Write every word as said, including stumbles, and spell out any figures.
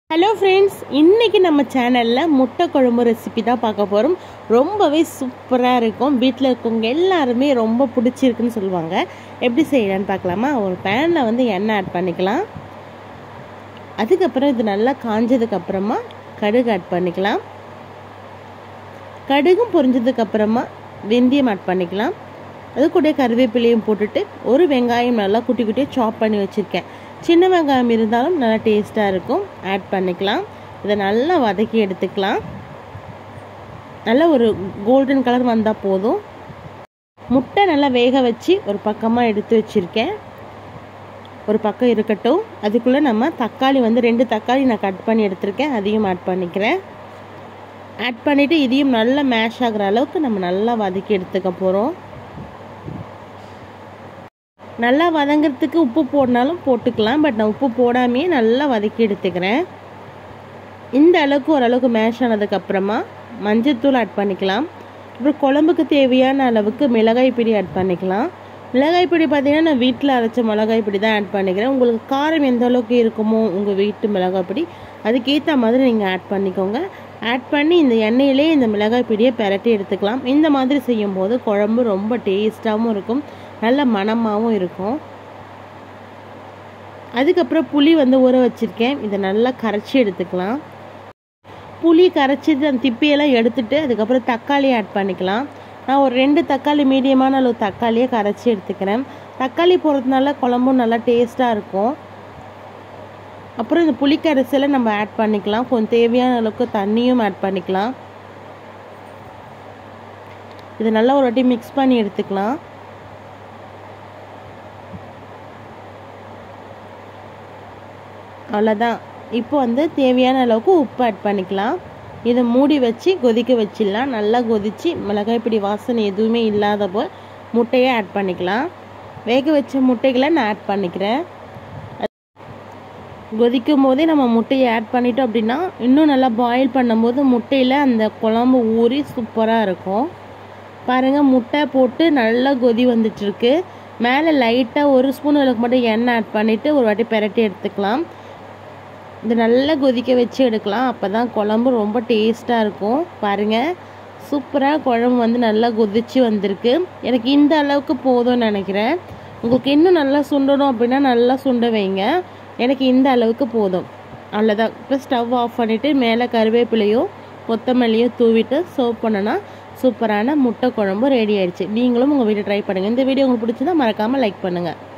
Hello friends, இன்றைக்கி நம்ம சேனலில் முட்டை குழம்பு ரெசிபி தான் பார்க்க போகிறோம். ரொம்பவே சூப்பராக இருக்கும். வீட்டில் இருக்கவங்க எல்லாருமே ரொம்ப பிடிச்சிருக்குன்னு சொல்லுவாங்க. எப்படி செய்யலான்னு பார்க்கலாமா? ஒரு பேனில் வந்து எண்ணெய் ஆட் பண்ணிக்கலாம். அதுக்கப்புறம் இது நல்லா காஞ்சதுக்கப்புறமா கடுகு ஆட் பண்ணிக்கலாம். கடுகும் பொரிஞ்சதுக்கப்புறமா வெந்தயம் ஆட் பண்ணிக்கலாம். அது கூட கருவேப்பிலையும் போட்டுட்டு ஒரு வெங்காயம் நல்லா குட்டி குட்டியாக சாப் பண்ணி வச்சுருக்கேன். சின்ன வெங்காயம் இருந்தாலும் நல்லா டேஸ்ட்டாக இருக்கும். ஆட் பண்ணிக்கலாம். இதை நல்லா வதக்கி எடுத்துக்கலாம். நல்லா ஒரு கோல்டன் கலர் வந்தால் போதும். முட்டை நல்லா வேக வச்சு ஒரு பக்கமாக எடுத்து வச்சுருக்கேன். ஒரு பக்கம் இருக்கட்டும். அதுக்குள்ளே நம்ம தக்காளி வந்து ரெண்டு தக்காளி நான் கட் பண்ணி எடுத்திருக்கேன். அதையும் ஆட் பண்ணிக்கிறேன். ஆட் பண்ணிவிட்டு இதையும் நல்லா மேஷ் ஆகிற அளவுக்கு நம்ம நல்லா வதக்கி எடுத்துக்க போகிறோம். நல்லா வதங்கிறதுக்கு உப்பு போடனாலும் போட்டுக்கலாம். பட் நான் உப்பு போடாமையே நல்லா வதக்கி எடுத்துக்கிறேன். இந்த அளவுக்கு ஓரளவுக்கு மேஷ் ஆனதுக்கப்புறமா மஞ்சள்தூள் ஆட் பண்ணிக்கலாம். அப்புறம் குழம்புக்கு தேவையான அளவுக்கு மிளகாய் பொடி ஆட் பண்ணிக்கலாம். மிளகாய் பொடி பார்த்திங்கன்னா நான் வீட்டில் அரைச்ச மிளகாய் பொடி தான் ஆட் பண்ணிக்கிறேன். உங்களுக்கு காரம் எந்த அளவுக்கு இருக்குமோ உங்கள் வீட்டு மிளகாய் பொடி அதுக்கேற்ற மாதிரி நீங்கள் ஆட் பண்ணிக்கோங்க. ஆட் பண்ணி இந்த எண்ணெயிலே இந்த மிளகாய் பொடியை பெரட்டி எடுத்துக்கலாம். இந்த மாதிரி செய்யும்போது குழம்பு ரொம்ப டேஸ்ட்டாகவும் இருக்கும், நல்ல மணமாகவும் இருக்கும். அதுக்கப்புறம் புளி வந்து ஊற வச்சுருக்கேன். இதை நல்லா கரைச்சி எடுத்துக்கலாம். புளி கரைச்சி அந்த திப்பியெல்லாம் எடுத்துட்டு அதுக்கப்புறம் தக்காளி ஆட் பண்ணிக்கலாம். நான் ஒரு ரெண்டு தக்காளி மீடியமான அளவு தக்காளியை கரைச்சி எடுத்துக்கிறேன். தக்காளி போடுறதுனால குழம்பும் நல்லா டேஸ்ட்டாக இருக்கும். அப்புறம் இந்த புளி கரைசலை நம்ம ஆட் பண்ணிக்கலாம். கொஞ்சம் தேவையான அளவுக்கு தண்ணியும் ஆட் பண்ணிக்கலாம். இதை நல்லா ஒரு வாட்டி மிக்ஸ் பண்ணி எடுத்துக்கலாம். அவ்வளோதான். இப்போ வந்து தேவையான அளவுக்கு உப்பு ஆட் பண்ணிக்கலாம். இதை மூடி வச்சு கொதிக்க வச்சிடலாம். நல்லா கொதித்து மிளகாய் பொடி வாசனை எதுவுமே இல்லாதப்போ முட்டையை ஆட் பண்ணிக்கலாம். வேக வச்ச முட்டைகளை நான் ஆட் பண்ணிக்கிறேன். கொதிக்கும் போதே நம்ம முட்டையை ஆட் பண்ணிட்டோம் அப்படின்னா இன்னும் நல்லா பாயில் பண்ணும்போது முட்டையில் அந்த குழம்பு ஊறி சூப்பராக இருக்கும். பாருங்கள், முட்டை போட்டு நல்லா கொதி வந்துட்டுருக்கு. மேலே லைட்டாக ஒரு ஸ்பூன் அளவுக்கு மட்டும் எண்ணெய் ஆட் பண்ணிவிட்டு ஒரு வாட்டி பெரட்டி எடுத்துக்கலாம். இது நல்லா கொதிக்க வச்சு எடுக்கலாம். அப்போ தான் குழம்பு ரொம்ப டேஸ்ட்டாக இருக்கும். பாருங்கள், சூப்பராக குழம்பு வந்து நல்லா கொதிச்சு வந்திருக்கு. எனக்கு இந்த அளவுக்கு போதும்னு நினைக்கிறேன். உங்களுக்கு இன்னும் நல்லா சுண்டணும் அப்படின்னா நல்லா சுண்ட வைங்க. எனக்கு இந்த அளவுக்கு போதும். அவ்வளோதான். இப்போ ஸ்டவ் ஆஃப் பண்ணிவிட்டு மேலே கருவேப்பிலையும் கொத்தமல்லியும் தூவிட்டு சர்வ் பண்ணனா சூப்பரான முட்டை குழம்பு ரெடி ஆயிடுச்சு. நீங்களும் உங்கள் வீட்டில் ட்ரை பண்ணுங்கள். இந்த வீடியோ உங்களுக்கு பிடிச்சிருந்தா மறக்காமல் லைக் பண்ணுங்கள்.